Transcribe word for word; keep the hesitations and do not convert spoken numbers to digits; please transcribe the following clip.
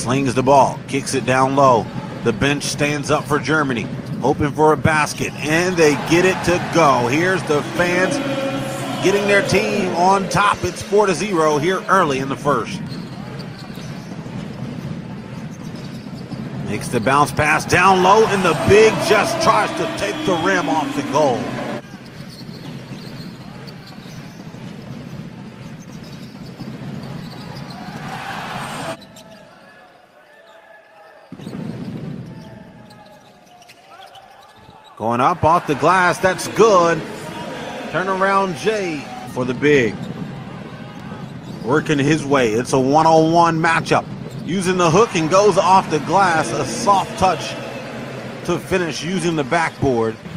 Slings the ball, kicks it down low. The bench stands up for Germany, hoping for a basket, and they get it to go. Here's the fans getting their team on top. It's four to zero here early in the first. Makes the bounce pass down low, and the big just tries to take the rim off the goal. Going up off the glass, that's good. Turnaround Jay for the big. Working his way, it's a one-on-one matchup. Using the hook and goes off the glass, a soft touch to finish using the backboard.